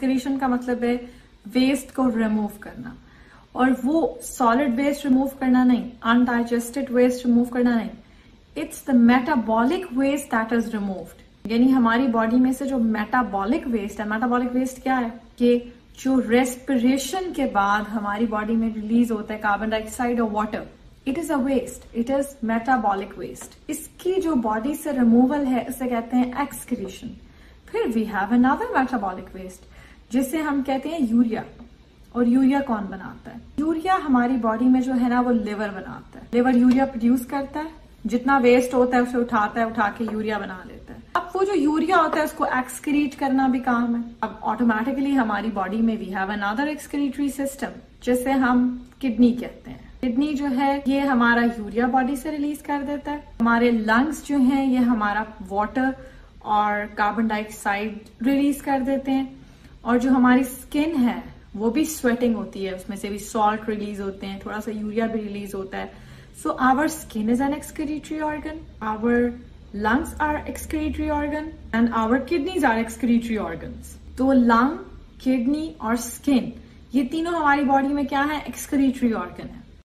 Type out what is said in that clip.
Excretion का मतलब है वेस्ट को रिमूव करना, और वो सॉलिड वेस्ट रिमूव करना नहीं, अनडाइजेस्टेड वेस्ट रिमूव करना नहीं, it's the metabolic waste that is removed. यानी हमारी बॉडी में से जो मेटाबॉलिक वेस्ट है, मेटाबॉलिक वेस्ट क्या है कि जो रेस्पिरेशन के बाद हमारी बॉडी में रिलीज होता है कार्बन डाइऑक्साइड और water, it is a waste, it is metabolic waste. इसकी जो बॉडी से रिमूवल है इसे कहते हैं एक्सक्रीशन। फिर we have another metabolic waste जिसे हम कहते हैं यूरिया। और यूरिया कौन बनाता है? यूरिया हमारी बॉडी में जो है ना वो लिवर बनाता है। लिवर यूरिया प्रोड्यूस करता है, जितना वेस्ट होता है उसे उठाता है, उठा के यूरिया बना लेता है। अब वो जो यूरिया होता है उसको एक्सक्रीट करना भी काम है। अब ऑटोमेटिकली हमारी बॉडी में we have another excretory system जिसे हम किडनी कहते हैं। किडनी जो है ये हमारा यूरिया बॉडी से रिलीज कर देता है। हमारे लंग्स जो हैं ये हमारा वाटर और कार्बन डाइऑक्साइड रिलीज कर देते हैं। और जो हमारी स्किन है वो भी स्वेटिंग होती है, उसमें से भी सॉल्ट रिलीज होते हैं, थोड़ा सा यूरिया भी रिलीज होता है। So our skin is an excretory organ, our lungs are excretory organ and our kidneys are excretory organs। तो लंग, किडनी और स्किन ये तीनों हमारी बॉडी में क्या है? excretory organ है।